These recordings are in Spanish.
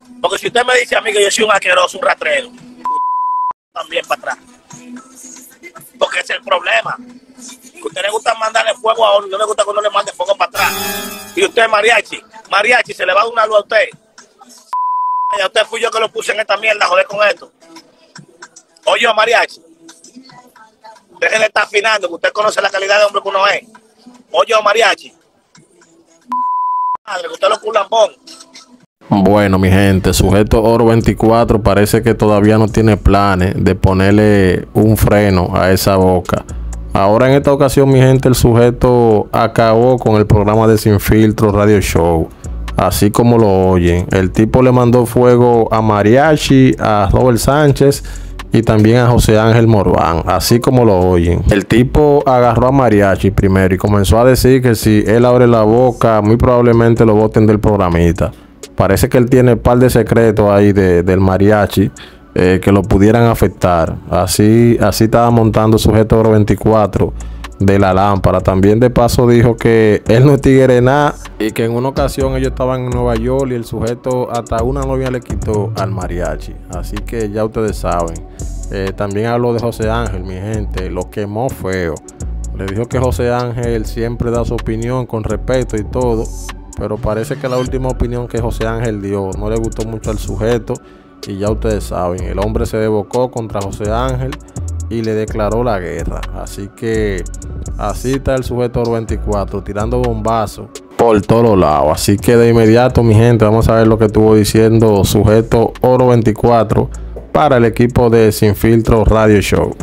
Porque si usted me dice a mí que yo soy un asqueroso, un rastrero, también para atrás. Porque ese es el problema. Que a usted le gusta mandarle fuego a uno, no le gusta que uno le mande fuego para atrás. Y usted, mariachi, se le va a dar una luz a usted. Y a usted fui yo que lo puse en esta mierda, joder con esto. Oye, mariachi, déjele de estar afinando, que usted conoce la calidad de hombre que uno es. Oye, mariachi, madre, que usted lo culambón. Bueno, mi gente, sujeto Oro 24 parece que todavía no tiene planes de ponerle un freno a esa boca. Ahora en esta ocasión, mi gente, el sujeto acabó con el programa de Sin Filtro Radio Show. Así como lo oyen, el tipo le mandó fuego a Mariachi, a Robert Sánchez y también a José Ángel Morván, así como lo oyen. El tipo agarró a Mariachi primero y comenzó a decir que si él abre la boca, muy probablemente lo boten del programita. Parece que él tiene un par de secretos ahí del Mariachi que lo pudieran afectar. Así estaba montando sujeto Oro 24 de la lámpara. También de paso dijo que él no es tigre nada y que en una ocasión ellos estaban en Nueva York y el sujeto hasta una novia le quitó al Mariachi. Así que ya ustedes saben. También habló de José Ángel, mi gente, lo quemó feo. Le dijo que José Ángel siempre da su opinión con respeto y todo, pero parece que la última opinión que José Ángel dio no le gustó mucho al sujeto y ya ustedes saben, el hombre se desbocó contra José Ángel y le declaró la guerra. Así que así está el sujeto Oro 24 tirando bombazos por todos lados. Así que de inmediato, mi gente, vamos a ver lo que estuvo diciendo sujeto Oro 24 para el equipo de Sin Filtro Radio Show.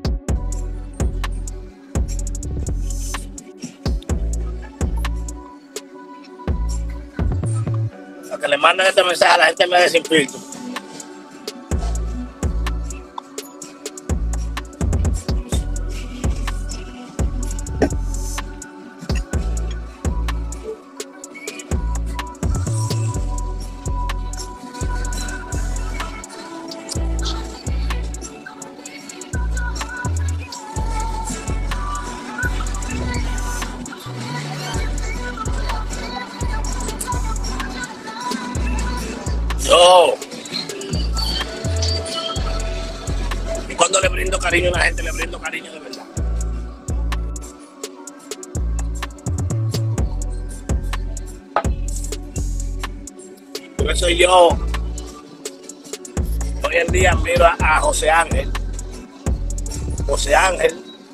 Que le manden este mensaje a la gente de Sin Filtro. Yo, y cuando le brindo cariño a la gente, le brindo cariño de verdad. Por eso yo hoy en día miro a José Ángel. José Ángel,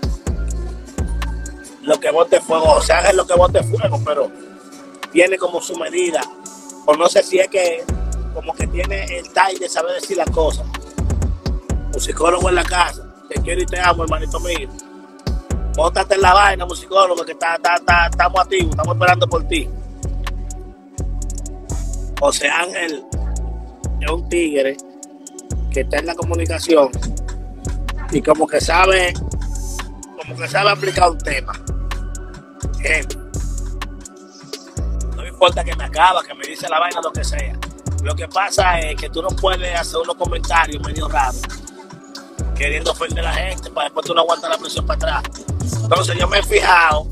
lo que bote fuego. José Ángel lo que bote fuego, pero tiene como su medida. O no sé si es que como que tiene el time de saber decir las cosas. Musicólogo en la casa, te quiero y te amo, hermanito mío. Móntate en la vaina, musicólogo, que estamos activos, estamos esperando por ti. José Ángel es un tigre que está en la comunicación y como que sabe aplicar un tema. No me importa que me acaba, que me dice la vaina, lo que sea. Lo que pasa es que tú no puedes hacer unos comentarios medio raros, queriendo ofender a la gente, para después tú no aguantas la presión para atrás. Entonces yo me he fijado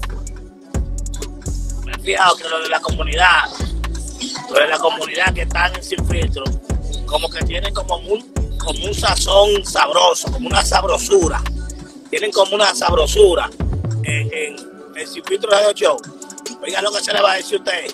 que lo de la comunidad que están en Sin Filtro, como que tienen como un sazón sabroso, como una sabrosura. Tienen como una sabrosura en Sin Filtro Radio Show. Oiga lo que se le va a decir a usted.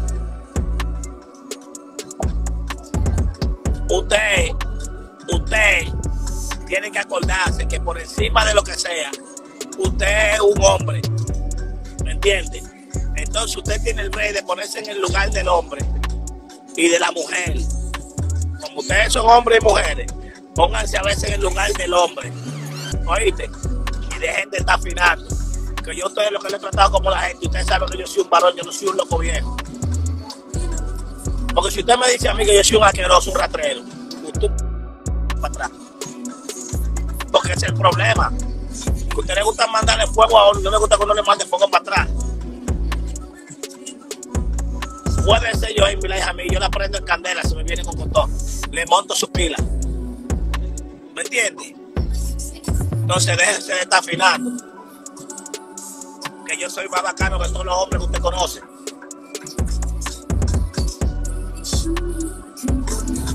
Usted tiene que acordarse que por encima de lo que sea, usted es un hombre, ¿me entiende? Entonces usted tiene el rey de ponerse en el lugar del hombre y de la mujer. Como ustedes son hombres y mujeres, pónganse a veces en el lugar del hombre, ¿oíste? Y dejen de estar afinando, que yo estoy lo que le he tratado como la gente. Ustedes saben que yo soy un varón, yo no soy un loco viejo. Porque si usted me dice a mí que yo soy un asqueroso, un rastrero, usted para atrás. Porque ese es el problema. Que a usted le gusta mandarle fuego a uno, no le gusta que uno le mande fuego para atrás. Puede ser yo y mi hija a mí, yo la prendo en candela, se me viene con cotón, le monto su pila. ¿Me entiende? Entonces déjense de estar afinando. Que yo soy más bacano que todos los hombres que usted conoce.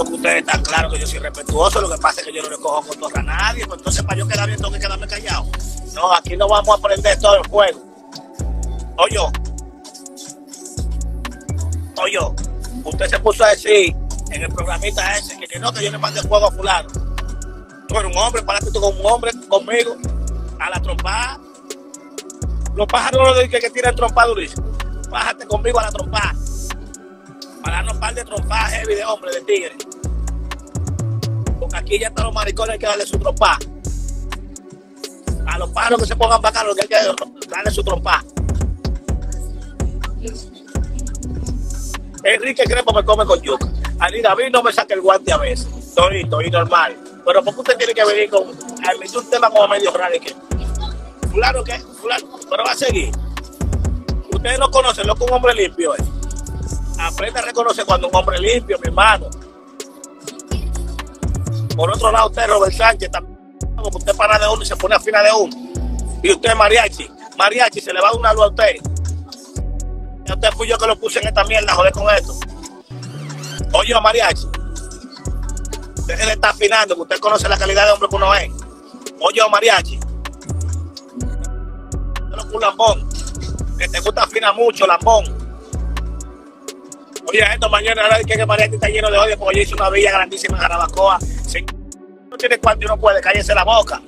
porque ustedes están claros que yo soy respetuoso, lo que pasa es que yo no le cojo cotorra a nadie, pues entonces para yo quedar bien tengo que quedarme callado. No, aquí no vamos a prender todo el fuego. Oye, usted se puso a decir en el programita ese que no, que yo le mandé fuego a fulano. Tú eres un hombre, párate tú con un hombre conmigo, a la trompada. Los pájaros no dicen que tiran trompada durísimo. Bájate conmigo a la trompada. Para darnos un par de trompadas heavy de hombre, de tigre. Porque aquí ya están los maricones, hay que darle su trompada. A los pájaros que se pongan bacanos, que hay que darle su trompada. Enrique Crepo me come con yuca. Ani David no me saca el guante a veces. Estoy normal. Pero ¿por qué usted tiene que venir con un tema como medio raro? ¿Qué? Fulano, ¿qué? Fulano. Pero va a seguir. Ustedes no conocen lo que un hombre limpio es. Aprende a reconocer cuando un hombre limpio, mi hermano. Por otro lado, usted, Robert Sánchez, también, porque usted para de uno y se pone a fina de uno. Y usted, mariachi, se le va a dar una luz a usted. Y usted fui yo que lo puse en esta mierda, joder con esto. Oye, mariachi, deje de estar afinando, que usted conoce la calidad de hombre que uno es. Oye, mariachi, un lambón, que te gusta afinar mucho, lambón. Oye, esto mañana que mariachi está lleno de odio porque yo hice una villa grandísima en Jarabacoa. Si no tiene cuarto y no puede, cállese la boca.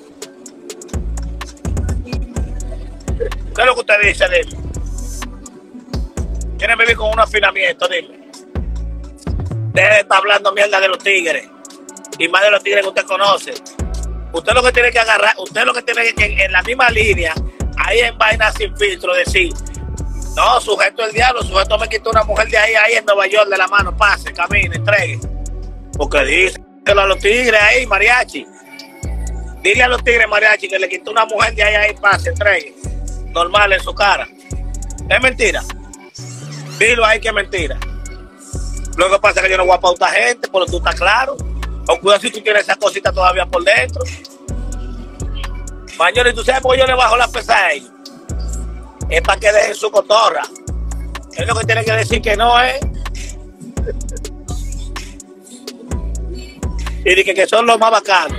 ¿Qué es lo que usted dice? Dime. ¿Quiere vivir con un afinamiento? Dime. Deje de estar hablando mierda de los tigres. Y más de los tigres que usted conoce. Usted lo que tiene que agarrar, usted lo que tiene que en la misma línea, ahí en vaina sin filtro, decir, no, sujeto el diablo, sujeto me quitó una mujer de ahí en Nueva York de la mano, pase, camine, entregue. Porque díselo a los tigres ahí, mariachi. Dile a los tigres, mariachi, que le quitó una mujer de ahí, pase, entregue. Normal en su cara. Es mentira. Dilo ahí que es mentira. Lo que pasa es que yo no voy a pautar gente, pero tú estás claro. O cuidado si tú tienes esa cosita todavía por dentro. Mañana, ¿y tú sabes por qué yo le bajo la pesa a ellos? Es para que dejen su cotorra. Es lo que tiene que decir que no es. Y dije que son los más bacanos.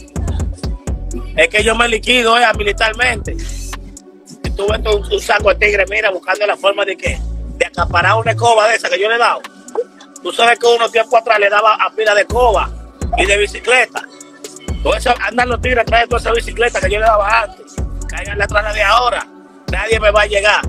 Es que yo me liquido militarmente. Y tú ves un saco de tigre, mira, buscando la forma de acaparar una escoba de esa que yo le he dado. Tú sabes que unos tiempos atrás le daba a pila de escoba y de bicicleta. Entonces andan los tigres atrás de toda esa bicicleta que yo le daba antes. Cáiganle atrás de ahora. Nadie me va a llegar.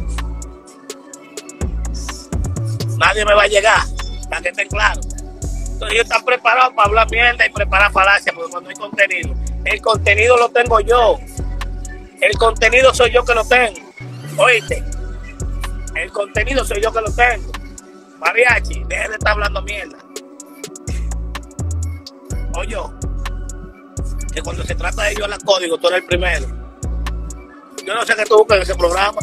Nadie me va a llegar. Para que estén claros. Entonces ellos están preparados para hablar mierda y preparar falacia, porque cuando hay contenido, el contenido lo tengo yo. El contenido soy yo que lo tengo. ¿Oíste? El contenido soy yo que lo tengo. Mariachi, deje de estar hablando mierda. Oye, que cuando se trata de violar código, tú eres el primero. Yo no sé qué tú buscas en ese programa.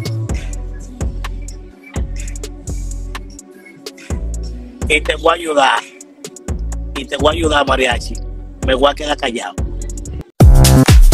Y te voy a ayudar. Y te voy a ayudar, mariachi. Me voy a quedar callado.